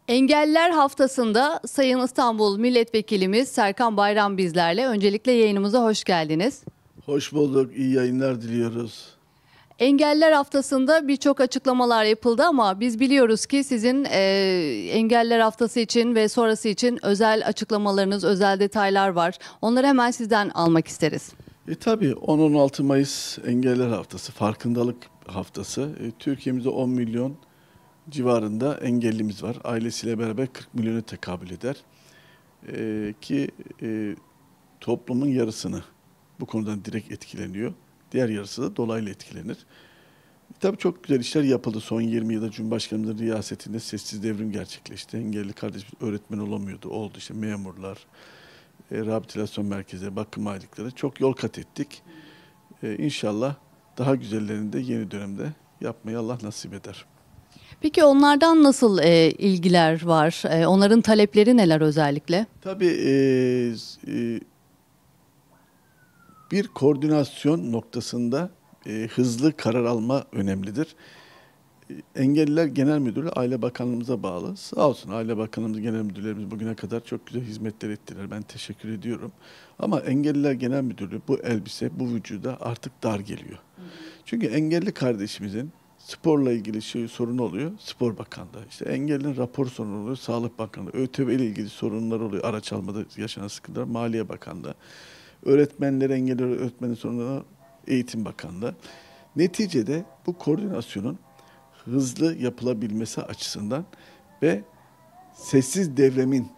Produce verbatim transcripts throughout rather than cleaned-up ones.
Engelliler Haftası'nda Sayın İstanbul Milletvekilimiz Serkan Bayram bizlerle. Öncelikle yayınımıza hoş geldiniz. Hoş bulduk, iyi yayınlar diliyoruz. Engelliler Haftası'nda birçok açıklamalar yapıldı ama biz biliyoruz ki sizin e, Engelliler Haftası için ve sonrası için özel açıklamalarınız, özel detaylar var. Onları hemen sizden almak isteriz. E tabii on on altı Mayıs Engelliler Haftası, farkındalık haftası. E, Türkiye'mizde on milyon civarında engellimiz var. Ailesiyle beraber kırk milyona tekabül eder. E, ki e, toplumun yarısını bu konudan direkt etkileniyor. Diğer yarısı da dolaylı etkilenir. E, tabii çok güzel işler yapıldı. Son yirmi yılda Cumhurbaşkanımızın riyasetinde sessiz devrim gerçekleşti. Engelli kardeşimiz öğretmen olamıyordu. Oldu işte memurlar, e, rehabilitasyon merkezi, bakım aylıkları. Çok yol kat ettik. E, İnşallah daha güzellerini de yeni dönemde yapmayı Allah nasip eder. Peki onlardan nasıl e, ilgiler var? E, onların talepleri neler özellikle? Tabii e, e, bir koordinasyon noktasında e, hızlı karar alma önemlidir. E, Engelliler Genel Müdürlüğü Aile Bakanlığımıza bağlı. Sağ olsun Aile Bakanlığımız, Genel Müdürlerimiz bugüne kadar çok güzel hizmetler ettiler. Ben teşekkür ediyorum. Ama Engelliler Genel Müdürlüğü bu elbise, bu vücuda artık dar geliyor. Hı hı. Çünkü engelli kardeşimizin sporla ilgili şey sorun oluyor, Spor Bakanlığı. İşte engellinin rapor sorunu oluyor, Sağlık Bakanlığı. ÖTV ile ilgili sorunlar oluyor, araç almada yaşanan sıkıntılar, Maliye Bakanlığı. Öğretmenler, engelli öğretmenin sorunları, Eğitim Bakanlığı. Neticede bu koordinasyonun hızlı yapılabilmesi açısından ve sessiz devrimin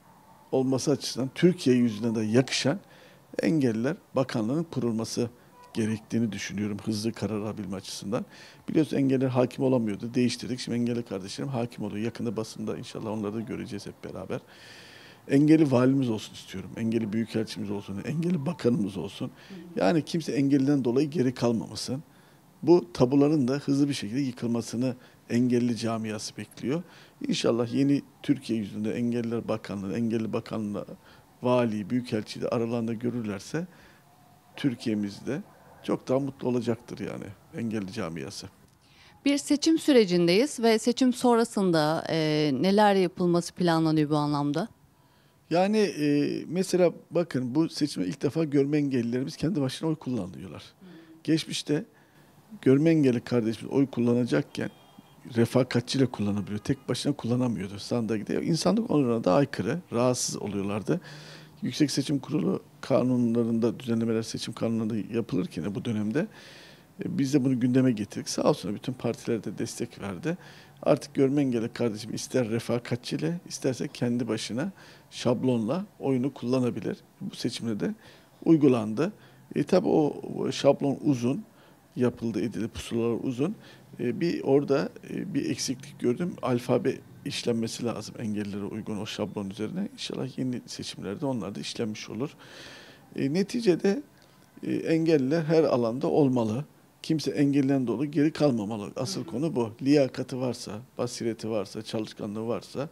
olması açısından Türkiye yüzüne de yakışan Engelliler Bakanlığı'nın kurulması gerektiğini düşünüyorum hızlı karar alabilme açısından. Biliyorsunuz engelliler hakim olamıyordu. Değiştirdik. Şimdi engelli kardeşlerim hakim oluyor. Yakında basında inşallah onları da göreceğiz hep beraber. Engelli valimiz olsun istiyorum. Engelli büyükelçimiz olsun. Engelli bakanımız olsun. Yani kimse engelliden dolayı geri kalmamasın. Bu tabuların da hızlı bir şekilde yıkılmasını engelli camiası bekliyor. İnşallah yeni Türkiye yüzünde Engelliler Bakanlığı, Engelli Bakanlığı, vali, büyükelçiyi de aralarında görürlerse Türkiye'mizde çok daha mutlu olacaktır yani engelli camiası. Bir seçim sürecindeyiz ve seçim sonrasında e, neler yapılması planlanıyor bu anlamda? Yani e, mesela bakın bu seçime ilk defa görme engellilerimiz kendi başına oy kullanıyorlar. Hmm. Geçmişte görme engelli kardeşimiz oy kullanacakken refakatçiyle kullanabiliyor. Tek başına kullanamıyordu. Sandığa gidiyor. İnsanlık onuruna da aykırı, rahatsız oluyorlardı. Yüksek Seçim Kurulu kanunlarında, düzenlemeler seçim kanunlarında yapılırken bu dönemde e, biz de bunu gündeme getirdik. Sağ olsun bütün partiler de destek verdi. Artık görme engelli kardeşim ister refakatçiyle, isterse kendi başına şablonla oyunu kullanabilir. Bu seçimde de uygulandı. E tabi o, o şablon uzun, yapıldı, edildi, pusulalar uzun. E, bir orada e, bir eksiklik gördüm. Alfabe işlenmesi lazım engellilere uygun o şablon üzerine. İnşallah yeni seçimlerde onlar da işlenmiş olur. E, neticede e, engelliler her alanda olmalı. Kimse engelliden dolayı geri kalmamalı. Asıl konu bu. Liyakati varsa, basireti varsa, çalışkanlığı varsa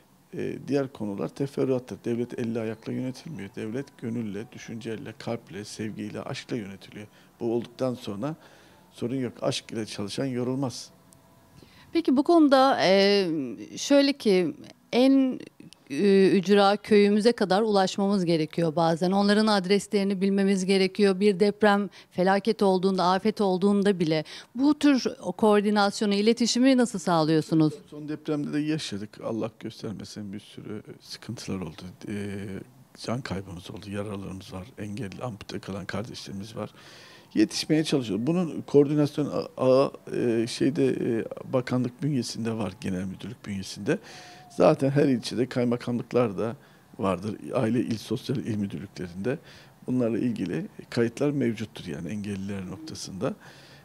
e, diğer konular teferruattır. Devlet elle ayakla yönetilmiyor. Devlet gönülle, düşünceyle, kalple, sevgiyle, aşkla yönetiliyor. Bu olduktan sonra sorun yok. Aşk ile çalışan yorulmaz. Peki bu konuda e, şöyle ki en e, ücra köyümüze kadar ulaşmamız gerekiyor bazen. Onların adreslerini bilmemiz gerekiyor. Bir deprem felaket olduğunda, afet olduğunda bile bu tür o koordinasyonu, iletişimi nasıl sağlıyorsunuz? Son depremde de yaşadık. Allah göstermesin bir sürü sıkıntılar oldu. E, can kaybımız oldu, yaralarımız var, engelli, ampute kalan kardeşlerimiz var. Yetişmeye çalışıyor. Bunun koordinasyon ağı e, şeyde e, bakanlık bünyesinde var, genel müdürlük bünyesinde. Zaten her ilçede kaymakamlıklar da vardır. Aile il sosyal il müdürlüklerinde bunlarla ilgili kayıtlar mevcuttur yani engelliler noktasında.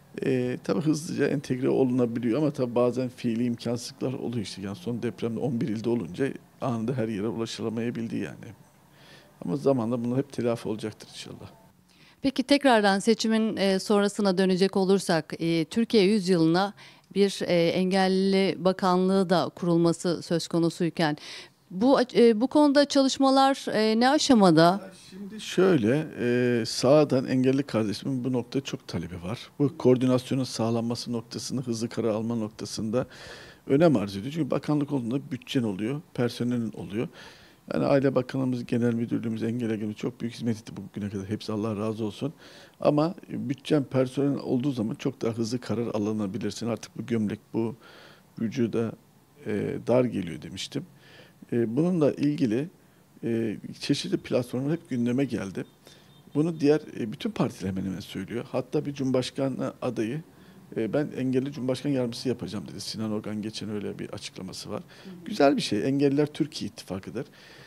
E, tabii hızlıca entegre olunabiliyor ama tabii bazen fiili imkansızlıklar oluyor işte. Yani son depremde on bir ilde olunca anında her yere ulaşılamayabildi yani. Ama zamanla bunlar hep telafi olacaktır inşallah. Peki tekrardan seçimin e, sonrasına dönecek olursak e, Türkiye yüzyılına bir e, engelli bakanlığı da kurulması söz konusuyken bu e, bu konuda çalışmalar e, ne aşamada? Şimdi şöyle e, sağdan engelli kardeşimin bu noktada çok talebi var. Bu koordinasyonun sağlanması noktasında, hızlı karar alma noktasında önem arz ediyor. Çünkü bakanlık olduğunda bütçen oluyor, personelin oluyor. Yani Aile Bakanlığımız, Genel Müdürlüğümüz, Engel Ege'miz çok büyük hizmet etti bugüne kadar. Hepsi Allah razı olsun. Ama bütçen, personel olduğu zaman çok daha hızlı karar alınabilirsin. Artık bu gömlek, bu vücuda e, dar geliyor demiştim. E, bununla ilgili e, çeşitli platformlar hep gündeme geldi. Bunu diğer e, bütün partiler hemen hemen söylüyor. Hatta bir Cumhurbaşkanı adayı e, ben engelli Cumhurbaşkanı yardımcısı yapacağım dedi. Sinan Ogan geçen öyle bir açıklaması var. Hı hı. Güzel bir şey. Engelliler Türkiye İttifakı'dır.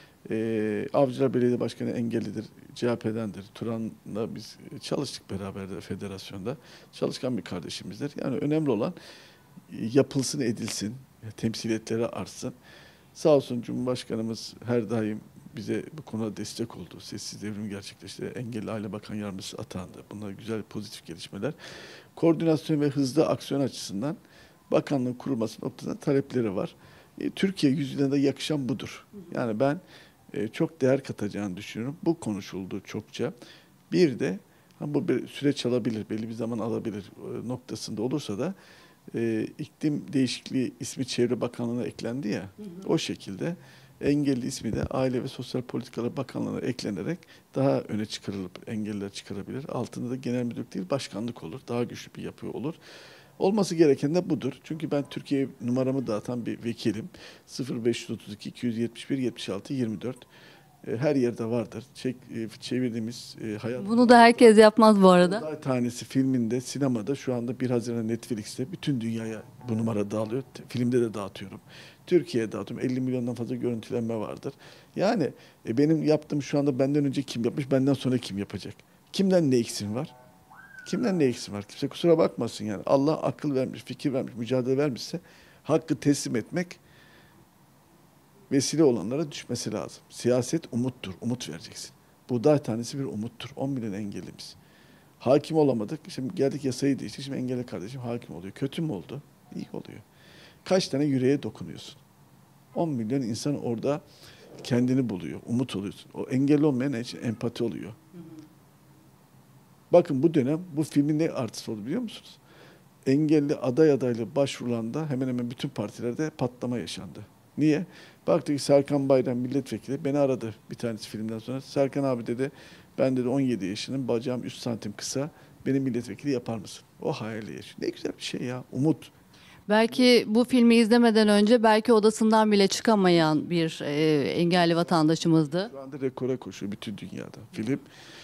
E, Avcılar Belediye Başkanı engellidir. C H P'dendir. Turan'la biz çalıştık beraber de federasyonda. Çalışkan bir kardeşimizdir. Yani önemli olan e, yapılsın, edilsin. Temsiliyetleri artsın. Sağ olsun Cumhurbaşkanımız her daim bize bu konuda destek oldu. Sessiz devrim gerçekleşti. Engelli Aile Bakan Yardımcısı atandı. Bunlar güzel, pozitif gelişmeler. Koordinasyon ve hızlı aksiyon açısından bakanlığın kurulması noktasında talepleri var. E, Türkiye yüzyılına da yakışan budur. Yani ben e, çok değer katacağını düşünüyorum. Bu konuşuldu çokça. Bir de ha, bu bir süreç alabilir, belli bir zaman alabilir e, noktasında olursa da e, iklim değişikliği ismi Çevre Bakanlığı'na eklendi ya, hı hı. O şekilde engelli ismi de Aile ve Sosyal Politikalar Bakanlığı'na eklenerek daha öne çıkarılıp engelliler çıkarabilir. Altında da genel müdürlük değil başkanlık olur. Daha güçlü bir yapı olur. Olması gereken de budur. Çünkü ben Türkiye numaramı dağıtan bir vekilim. sıfır beş otuz iki iki yetmiş bir yetmiş altı yirmi dört her yerde vardır. Çek, çevirdiğimiz e, hayat. Bunu da herkes yapmaz bu arada. Buğday Tanesi filminde, sinemada şu anda bir Haziran Netflix'te bütün dünyaya bu numara dağılıyor. Filmde de dağıtıyorum. Türkiye'ye dağıtıyorum. elli milyondan fazla görüntülenme vardır. Yani e, benim yaptığım şu anda benden önce kim yapmış, benden sonra kim yapacak? Kimden ne eksim var? Kimden ne eksim var? Kimse kusura bakmasın yani. Allah akıl vermiş, fikir vermiş, mücadele vermişse hakkı teslim etmek vesile olanlara düşmesi lazım. Siyaset umuttur. Umut vereceksin. Buğday tanesi bir umuttur. on milyon engellimiz. Hakim olamadık. Şimdi geldik yasayı değişti. Şimdi engelli kardeşim hakim oluyor. Kötü mü oldu? İyi oluyor. Kaç tane yüreğe dokunuyorsun? on milyon insan orada kendini buluyor. Umut oluyorsun. O engelli olmayan için empati oluyor. Hı hı. Bakın bu dönem bu filmin ne artısı oldu biliyor musunuz? Engelli aday adaylı başvurulanda hemen hemen bütün partilerde patlama yaşandı. Niye? Baktık ki Serkan Bayram milletvekili beni aradı bir tanesi filmden sonra. Serkan abi dedi ben dedi on yedi yaşının bacağım üç santim kısa beni milletvekili yapar mısın? O hayali yaşıyor. Ne güzel bir şey ya. Umut. Belki bu filmi izlemeden önce belki odasından bile çıkamayan bir e, engelli vatandaşımızdı. Şu anda rekora koşuyor bütün dünyada. Film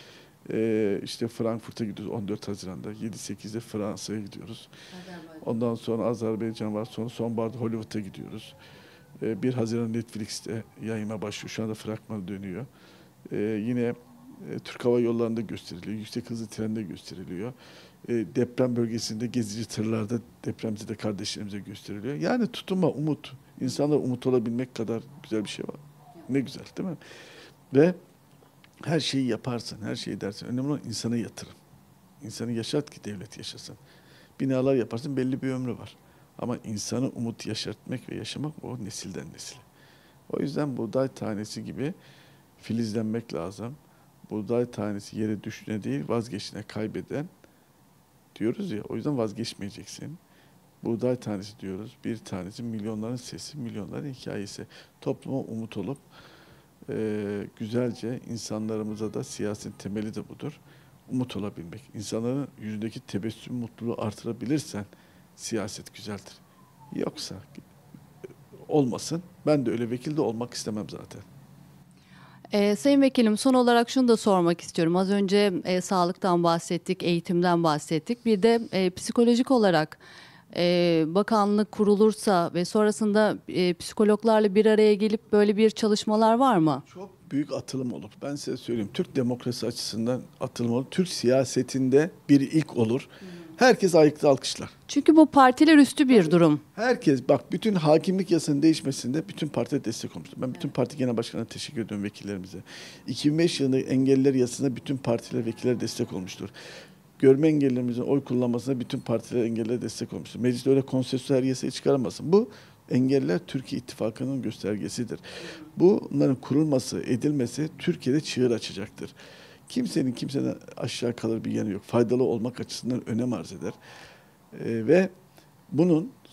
e, işte Frankfurt'a gidiyoruz on dört Haziran'da. yedi sekizde Fransa'ya gidiyoruz. Ondan sonra Azerbaycan var. Sonra sonbaharda Hollywood'a gidiyoruz. bir Haziran Netflix'te yayına başlıyor. Şu anda fragmanı dönüyor. Ee, yine e, Türk Hava Yolları'nda gösteriliyor. Yüksek hızlı trende gösteriliyor. E, deprem bölgesinde gezici tırlarda depremzede kardeşlerimize gösteriliyor. Yani tutunma, umut. İnsanlar umut olabilmek kadar güzel bir şey var. Ne güzel değil mi? Ve her şeyi yaparsın, her şeyi dersin. Önemli olan insana yatırım. İnsanı yaşat ki devlet yaşasın. Binalar yaparsın belli bir ömrü var. Ama insanı umut yaşatmak ve yaşamak o nesilden nesile. O yüzden buğday tanesi gibi filizlenmek lazım. Buğday tanesi yere düştüğüne değil vazgeçtiğine kaybeden diyoruz ya. O yüzden vazgeçmeyeceksin. Buğday tanesi diyoruz. Bir tanesi milyonların sesi, milyonların hikayesi. Topluma umut olup e, güzelce insanlarımıza da siyasetin temeli de budur. Umut olabilmek. İnsanların yüzündeki tebessüm, mutluluğu artırabilirsen siyaset güzeldir. Yoksa olmasın. Ben de öyle vekil de olmak istemem zaten. Ee, Sayın Vekilim son olarak şunu da sormak istiyorum. Az önce e, sağlıktan bahsettik, eğitimden bahsettik. Bir de e, psikolojik olarak e, bakanlık kurulursa ve sonrasında e, psikologlarla bir araya gelip böyle bir çalışmalar var mı? Çok büyük atılım olur. Ben size söyleyeyim. Türk demokrasi açısından atılım olur. Türk siyasetinde bir ilk olur. Herkes ayakta alkışlar. Çünkü bu partiler üstü bir durum. Herkes bak bütün hakimlik yasanın değişmesinde bütün partiler destek olmuştur. Ben bütün parti genel başkanına teşekkür ediyorum vekillerimize. iki bin beş yılında engelliler yasasında bütün partiler vekiller destek olmuştur. Görme engellilerimizin oy kullanmasına bütün partiler engelliler destek olmuştur. Meclis öyle konsensüel yasayı çıkaramazsın. Bu engelliler Türkiye İttifakı'nın göstergesidir. Bunların kurulması, edilmesi Türkiye'de çığır açacaktır. Kimsenin kimseden aşağı kalır bir yanı yok. Faydalı olmak açısından önem arz eder. Ee, ve bunun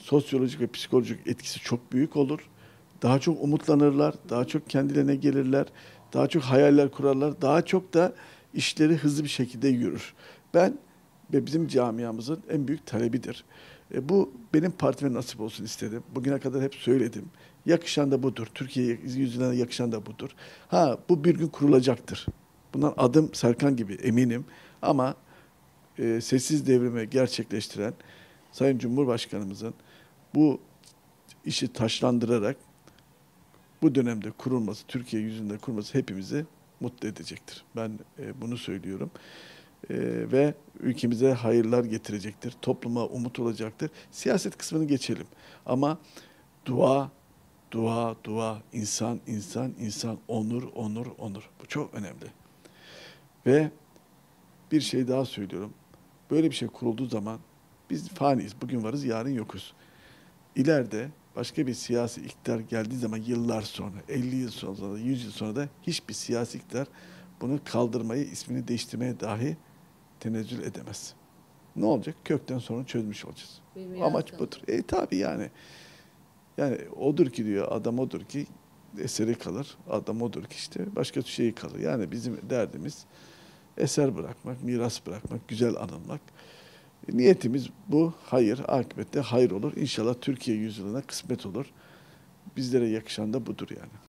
sosyolojik ve psikolojik etkisi çok büyük olur. Daha çok umutlanırlar, daha çok kendilerine gelirler, daha çok hayaller kurarlar, daha çok da işleri hızlı bir şekilde yürür. Ben ve bizim camiamızın en büyük talebidir. E, bu benim partime nasip olsun istedim. Bugüne kadar hep söyledim. Yakışan da budur. Türkiye yüzüne yakışan da budur. Ha, bu bir gün kurulacaktır. Bundan adım Serkan gibi eminim. Ama e, sessiz devrimi gerçekleştiren Sayın Cumhurbaşkanımızın bu işi taşlandırarak bu dönemde kurulması, Türkiye yüzünde kurulması hepimizi mutlu edecektir. Ben e, bunu söylüyorum. E, ve ülkemize hayırlar getirecektir. Topluma umut olacaktır. Siyaset kısmını geçelim. Ama dua, dua, dua, insan, insan, insan, onur, onur, onur. Bu çok önemli. Ve bir şey daha söylüyorum. Böyle bir şey kurulduğu zaman biz faniyiz. Bugün varız, yarın yokuz. İleride başka bir siyasi iktidar geldiği zaman yıllar sonra, elli yıl sonra, yüz yıl sonra da hiçbir siyasi iktidar bunu kaldırmayı, ismini değiştirmeye dahi tenezzül edemez. Ne olacak? Kökten sorunu çözmüş olacağız. Amaç budur. E tabi yani. Yani odur ki diyor, adam odur ki eseri kalır. Adam odur ki işte başka şeyi kalır. Yani bizim derdimiz eser bırakmak, miras bırakmak, güzel anılmak. Niyetimiz bu. Hayır, akıbette hayır olur. İnşallah Türkiye yüzyılına kısmet olur. Bizlere yakışan da budur yani.